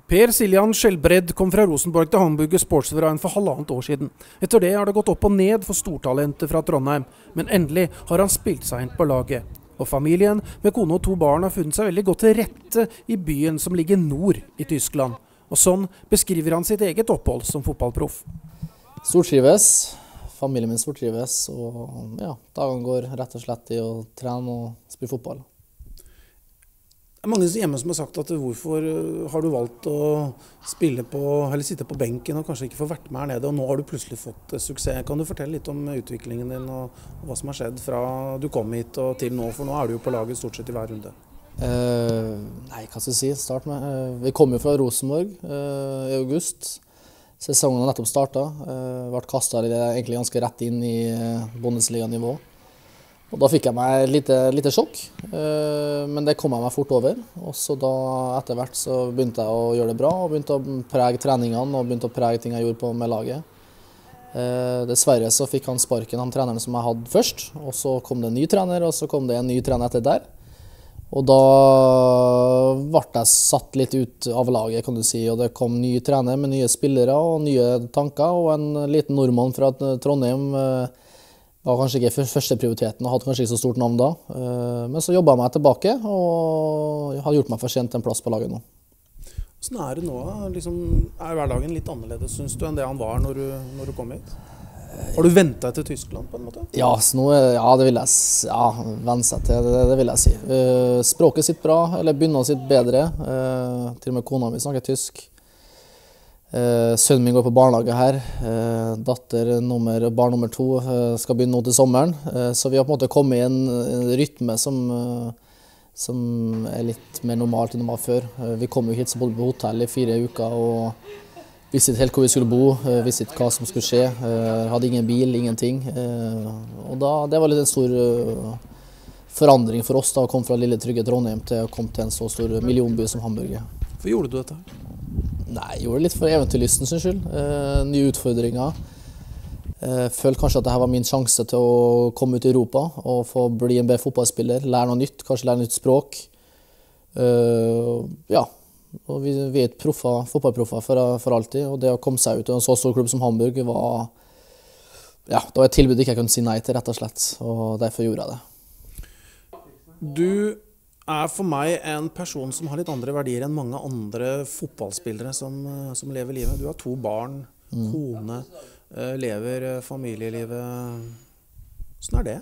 Per Siljan Skjelbred kom fra Rosenborg til Hamburger Sportsverein for 1,5 år siden. Etter det har det gått opp og ned for stortalentet fra Trondheim, men endelig har han spilt seg inn på laget. Og familien med kone og 2 barn har funnet seg veldig godt til rette i byen som ligger nord i Tyskland. Og sånn beskriver han sitt eget opphold som fotballproff. Stortrives, familien min stortrives, og ja, dagen går rett og slett i å trene og spille fotball. Det er mange hjemme som har sagt at hvorfor har du valgt å sitte på benken og kanskje ikke få vært med her nede, og nå har du plutselig fått suksess. Kan du fortelle litt om utviklingen din og hva som har skjedd fra du kom hit og til nå, for nå er du jo på laget stort sett i hver runde? Nei, hva skal jeg si? Start med. Vi kom jo fra Rosenborg i august. Sesongen har nettopp startet. Ble kastet egentlig ganske rett inn i Bundesliga-nivå. Og da fikk jeg meg et lite sjokk, men det kom jeg meg fort over. Og så da etter hvert så begynte jeg å gjøre det bra, og begynte å prege treningene og begynte å prege ting jeg gjorde med laget. Dessverre så fikk han sparken, han treneren som jeg hadde først, og så kom det en ny trener, og så kom det en ny trener etter der. Og da ble jeg satt litt ut av laget, kan du si, og det kom ny trener med nye spillere og nye tanker, og en liten nordmann fra Trondheim var kanskje ikke første prioriteten og hadde kanskje ikke så stort navn da. Men så jobbet jeg meg tilbake og har gjort meg fortjent til en plass på laget nå. Hvordan er det nå? Er hverdagen litt annerledes, synes du, enn det han var når du kom hit? Har du ventet til Tyskland på en måte? Ja, det vil jeg venne seg til, det vil jeg si. Språket sitt bra, eller begynner sitt bedre. Til og med kona mi snakker tysk. Sønnen min går på barnehage her, barn nummer 2 skal begynne nå til sommeren, så vi har på en måte kommet i en rytme som er litt mer normalt enn det var før. Vi kom jo hit så bodde på hotell i 4 uker og visste helt hvor vi skulle bo, visste hva som skulle skje, hadde ingen bil, ingenting. Og det var litt en stor forandring for oss da, å komme fra lille trygge Trondheim til å komme til en så stor millionby som Hamburg. Hvorfor gjorde du dette? Nei, jeg gjorde det litt for eventyrlysten sin skyld. Nye utfordringer. Følte kanskje at dette var min sjanse til å komme ut i Europa og få bli en bedre fotballspiller, lære noe nytt, kanskje lære nytt språk. Ja, og vi er fotballproffer for alltid, og det å komme seg ut i en så stor klubb som Hamburg det var et tilbud jeg ikke kunne si nei til, rett og slett, og derfor gjorde jeg det. Du er for meg en person som har litt andre verdier enn mange andre fotballspillere som lever livet. Du har 2 barn, kone, lever familielivet. Hvordan er det?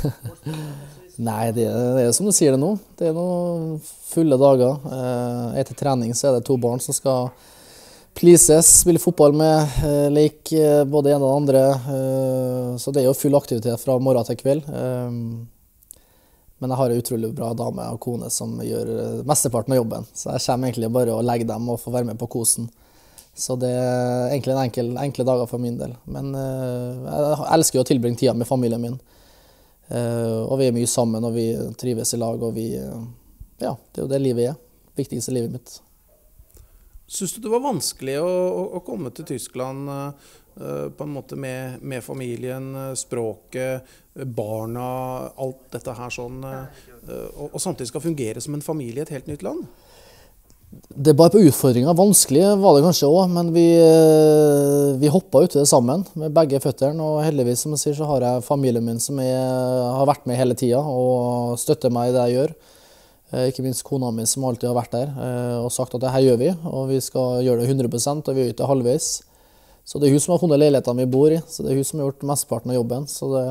Nei, det er som du sier det nå. Det er noen fulle dager. Etter trening så er det 2 barn som skal pleases, spille fotball med, leke både en og andre. Så det er jo full aktivitet fra morgen til kveld. Men jeg har en utrolig bra dame og kone som gjør mesteparten av jobben. Så jeg kommer egentlig bare å legge dem og få være med på kosen. Så det er egentlig enkle dager for min del. Men jeg elsker jo å tilbringe tida med familien min. Og vi er mye sammen, og vi trives i lag, og det er jo det livet er. Viktigste livet mitt. Synes du det var vanskelig å komme til Tyskland på en måte med familien, språket, barna, alt dette her sånn, og samtidig skal fungere som en familie i et helt nytt land? Det er bare på utfordringer. Vanskelig var det kanskje også, men vi hoppet ut i det sammen med begge føtterne, og heldigvis, som jeg sier, så har jeg familien min som har vært med hele tiden og støtter meg i det jeg gjør. Ikke minst kona mi som alltid har vært der og sagt at det her gjør vi, og vi skal gjøre det 100%, og vi gjør det halvveis. Så det er hun som har funnet leilighetene vi bor i, så det er hun som har gjort mesteparten av jobben, så da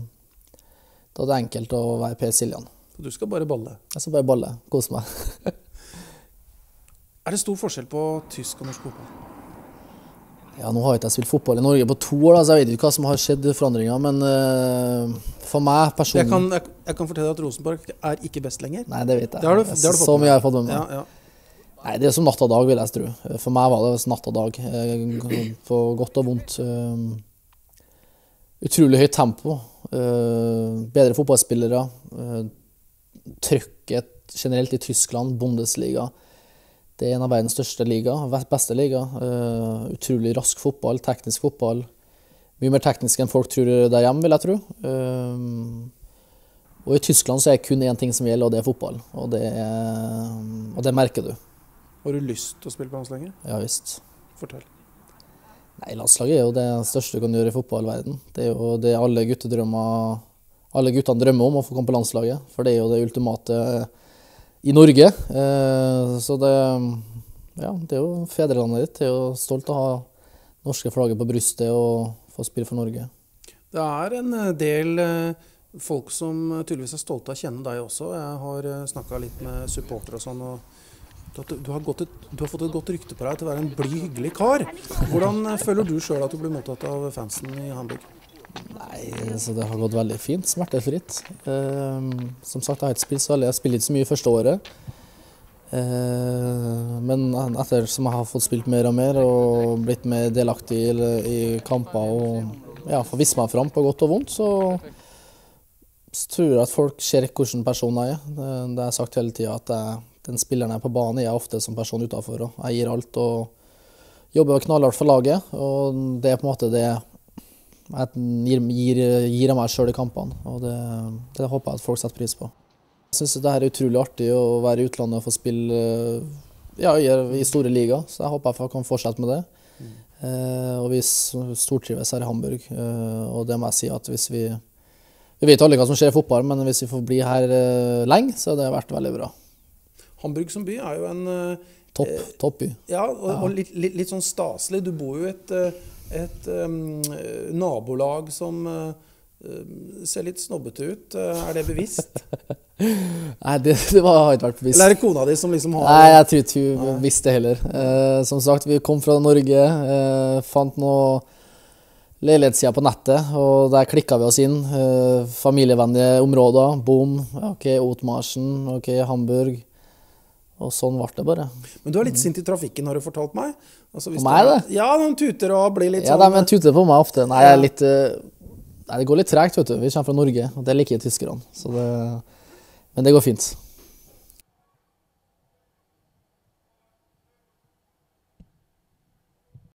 er det enkelt å være Per Siljan. Så du skal bare balle? Jeg skal bare balle, kose meg. Er det stor forskjell på tysk og norsk fotball? Ja, nå har jeg ikke spilt fotball i Norge på 2 år, så jeg vet ikke hva som har skjedd i forandringer, men for meg personlig... Jeg kan fortelle at Rosenborg er ikke best lenger. Nei, det vet jeg. Det har du fått så mye jeg har fått med meg. Ja. Nei, det er som natt og dag, vil jeg tro. For meg var det natt og dag, på godt og vondt. Utrolig høyt tempo, bedre fotballspillere, trykket generelt i Tyskland, Bundesliga. Det er en av verdens største liga, beste liga. Utrolig rask fotball, teknisk fotball. Mye mer teknisk enn folk tror der hjemme, vil jeg tro. Og i Tyskland så er det kun én ting som gjelder, og det er fotball. Og det merker du. Har du lyst til å spille på landslaget? Ja visst. Fortell. Nei, landslaget er jo det største du kan gjøre i fotballverden. Det er jo det alle guttene drømmer om å få komme på landslaget, for det er jo det ultimate i Norge. Så det er jo fedrelandet ditt. Jeg er jo stolt av å ha norske flagget på brystet og få spille for Norge. Det er en del folk som tydeligvis er stolte av å kjenne deg også. Jeg har snakket litt med supportere og sånn, og du har fått et godt rykte på deg til å være en blid, hyggelig kar. Hvordan føler du selv at du blir mottatt av fansen i Hamburg? Nei, så det har gått veldig fint, smertefritt. Som sagt, jeg har ikke spilt så veldig. Jeg spiller ikke så mye første året. Men etter som jeg har fått spilt mer og mer og blitt mer delaktig i kamper og får vist meg fram på godt og vondt, så tror jeg at folk ser hvilken person jeg er. Det har jeg sagt hele tiden, at den spilleren jeg er på banen er ofte som person utenfor. Og jeg gir alt og jobber knallhardt for laget, og det er på en måte det jeg gir av meg selv i kampene, og det håper jeg at folk setter pris på. Jeg synes det er utrolig artig å være i utlandet og få spille i store liga, så jeg håper jeg kan fortsette med det. Og vi stortrives her i Hamburg, og det må jeg si at hvis vi vet alle hva som skjer i fotball, men hvis vi får bli her lenge, så har det vært veldig bra. Hamburg som by er jo en toppby. Ja, og litt sånn staselig. Du bor jo i et nabolag som ser litt snobbete ut. Er det bevisst? Nei, det har ikke vært bevisst. Eller er det kona di som liksom har... Nei, jeg tror ikke hun visste heller. Som sagt, vi kom fra Norge, fant noe leilighetssider på nettet, og der klikket vi oss inn. Familievennlige områder, boom, ok, Otmarsen, ok, Hamburg. Og sånn ble det bare. Men du er litt sint i trafikken, har du fortalt meg? Altså, på meg, det? Ja, de tuter og blir litt sånn... Ja, de tuter på meg ofte. Nei, det går litt tregt, vet du. Vi kommer fra Norge, og det liker tyskerne. Men det går fint.